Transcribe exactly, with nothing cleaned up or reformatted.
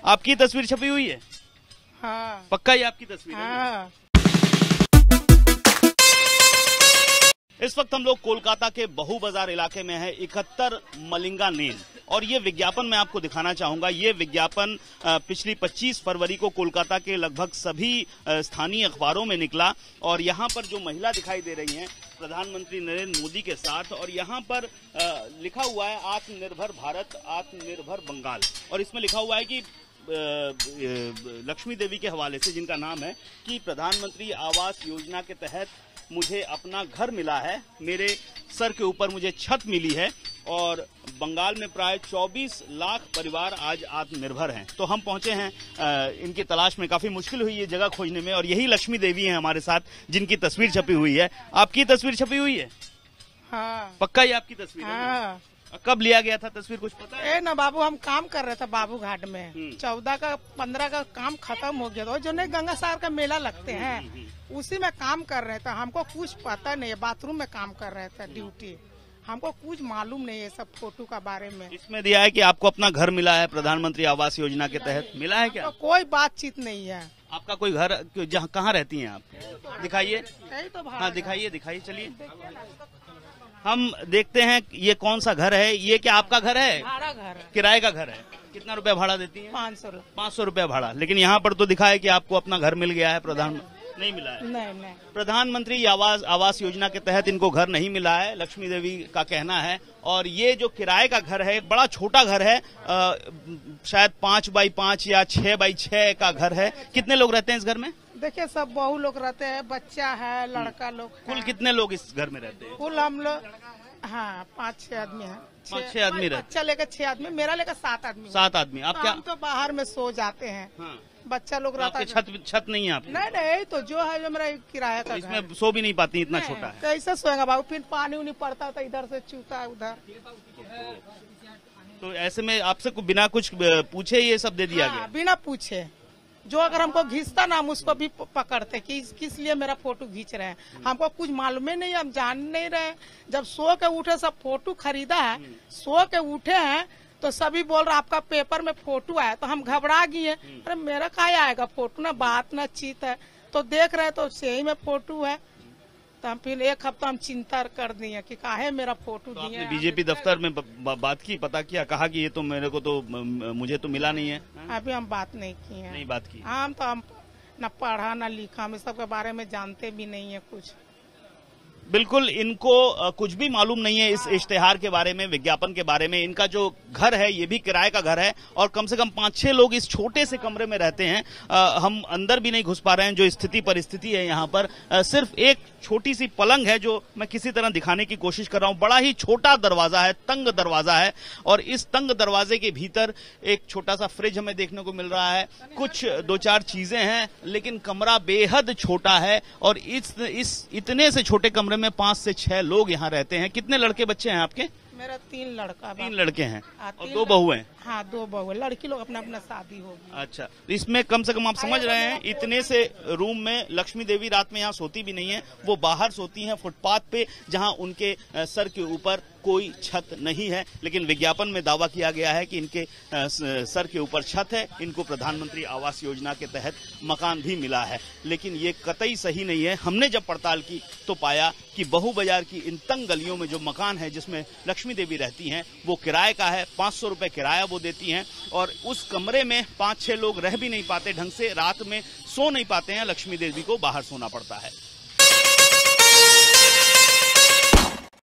आपकी तस्वीर छपी हुई है? हाँ। पक्का ये आपकी तस्वीर है? हाँ। इस वक्त हम लोग कोलकाता के बहु बाजार इलाके में है, इकहत्तर मलिंगा लेन, और ये विज्ञापन मैं आपको दिखाना चाहूंगा। ये विज्ञापन पिछली पच्चीस फरवरी को कोलकाता के लगभग सभी स्थानीय अखबारों में निकला, और यहाँ पर जो महिला दिखाई दे रही हैं प्रधानमंत्री नरेंद्र मोदी के साथ, और यहाँ पर लिखा हुआ है आत्मनिर्भर भारत, आत्मनिर्भर बंगाल, और इसमें लिखा हुआ है कि लक्ष्मी देवी के हवाले से, जिनका नाम है कि प्रधानमंत्री आवास योजना के तहत मुझे अपना घर मिला है, मेरे सर के ऊपर मुझे छत मिली है, और बंगाल में प्राय चौबीस लाख परिवार आज आत्मनिर्भर हैं। तो हम पहुंचे हैं आ, इनकी तलाश में। काफी मुश्किल हुई ये जगह खोजने में, और यही लक्ष्मी देवी हैं हमारे साथ, जिनकी तस्वीर छपी हुई है। आपकी तस्वीर छपी हुई है? हाँ। पक्का ये आपकी तस्वीर है? हाँ। कब लिया गया था तस्वीर, कुछ पता है? ए ना बाबू, हम काम कर रहे थे बाबू घाट में, चौदह का पंद्रह का काम खत्म हो गया था, जो नहीं गंगा सागर का मेला लगते हैं उसी में काम कर रहे थे। हमको कुछ पता नहीं है, बाथरूम में काम कर रहे थे ड्यूटी, हमको कुछ मालूम नहीं है सब फोटो का बारे में। इसमें दिया है कि आपको अपना घर मिला है प्रधानमंत्री आवास योजना के तहत, मिला है क्या? तो कोई बातचीत नहीं है। आपका कोई घर जहाँ कहाँ रहती हैं आप? दिखाइए। तो हाँ दिखाइए दिखाइए, चलिए हम देखते हैं ये कौन सा घर है। ये क्या आपका घर है? भाड़ा घर है। किराए का घर है? कितना रुपया भाड़ा देती है? पाँच सौ पाँच सौ रुपया भाड़ा। लेकिन यहाँ पर तो दिखा है कि आपको अपना घर मिल गया है। प्रधान नहीं मिला है? नहीं नहीं, प्रधानमंत्री आवास आवास योजना के तहत इनको घर नहीं मिला है, लक्ष्मी देवी का कहना है। और ये जो किराए का घर है, बड़ा छोटा घर है, आ, शायद पाँच बाई पाँच या छह बाई छह का घर है। कितने लोग रहते हैं इस घर में? देखिए सब बहु लोग रहते हैं, बच्चा है, लड़का लोग। कुल कितने लोग इस घर में रहते हैं? कुल हम लोग हाँ पाँच छह आदमी हैं। पाँच छह आदमी रहते? बच्चा लेकर छह आदमी, मेरा लेकर सात आदमी। सात आदमी। आप क्या? हम तो बाहर में सो जाते हैं। हाँ। बच्चा लोग रहता है। छत छत नहीं है आपकी? नहीं नहीं, तो जो है जो मेरा किराया का, इसमें सो भी नहीं पाती, इतना छोटा है। कैसे सोएगा बाबू? फिर पानी उनी पड़ता था, इधर से चूता उधर। तो ऐसे में आपसे बिना कुछ पूछे ये सब दे दिया गया? बिना पूछे। जो अगर हमको घिसता ना, हम उसको भी पकड़ते कि किस लिए मेरा फोटो खींच रहे हैं। हमको कुछ मालूम ही नहीं, हम जान नहीं रहे। जब सो के उठे सब फोटो खरीदा है, सो के उठे हैं तो सभी बोल रहे आपका पेपर में फोटो आया, तो हम घबरा गए। अरे मेरा क्या आएगा फोटो, ना बात ना चीत है। तो देख रहे तो सही में फोटो है। तो हम फिर एक हफ्ता हम चिंता कर दिए कि काहे मेरा फोटो तो दिए। आपने बीजेपी दफ्तर में बात की, पता किया, कहा कि ये तो मेरे को तो मुझे तो मिला नहीं है? अभी हम बात नहीं की है। नहीं बात की? हम तो हम न पढ़ा न लिखा, हम इस सब के बारे में जानते भी नहीं है कुछ। बिल्कुल, इनको कुछ भी मालूम नहीं है इस इश्तेहार के बारे में, विज्ञापन के बारे में। इनका जो घर है ये भी किराए का घर है, और कम से कम पांच छह लोग इस छोटे से कमरे में रहते हैं। आ, हम अंदर भी नहीं घुस पा रहे हैं। जो स्थिति परिस्थिति है यहाँ पर, आ, सिर्फ एक छोटी सी पलंग है जो मैं किसी तरह दिखाने की कोशिश कर रहा हूँ। बड़ा ही छोटा दरवाजा है, तंग दरवाजा है, और इस तंग दरवाजे के भीतर एक छोटा सा फ्रिज हमें देखने को मिल रहा है। कुछ दो चार चीजें हैं, लेकिन कमरा बेहद छोटा है, और इस इस इतने से छोटे कमरे में पांच से छह लोग यहाँ रहते हैं। कितने लड़के बच्चे हैं आपके? मेरा तीन लड़का। तीन लड़के हैं और तीन दो बहू हैं? हाँ दो बहू। लड़की लोग अपना अपना शादी होगी। अच्छा, इसमें कम से कम आप समझ रहे हैं इतने से रूम में लक्ष्मी देवी रात में यहाँ सोती भी नहीं है। वो बाहर सोती हैं फुटपाथ पे, जहाँ उनके सर के ऊपर कोई छत नहीं है। लेकिन विज्ञापन में दावा किया गया है कि इनके सर के ऊपर छत है, इनको प्रधानमंत्री आवास योजना के तहत मकान भी मिला है। लेकिन ये कतई सही नहीं है। हमने जब पड़ताल की तो पाया कि बहु बाजार की इन तंग गलियों में जो मकान है जिसमें लक्ष्मी देवी रहती हैं, वो किराए का है। पाँच सौ रुपये किराया वो देती हैं, और उस कमरे में पाँच छह लोग रह भी नहीं पाते ढंग से, रात में सो नहीं पाते हैं। लक्ष्मी देवी को बाहर सोना पड़ता है।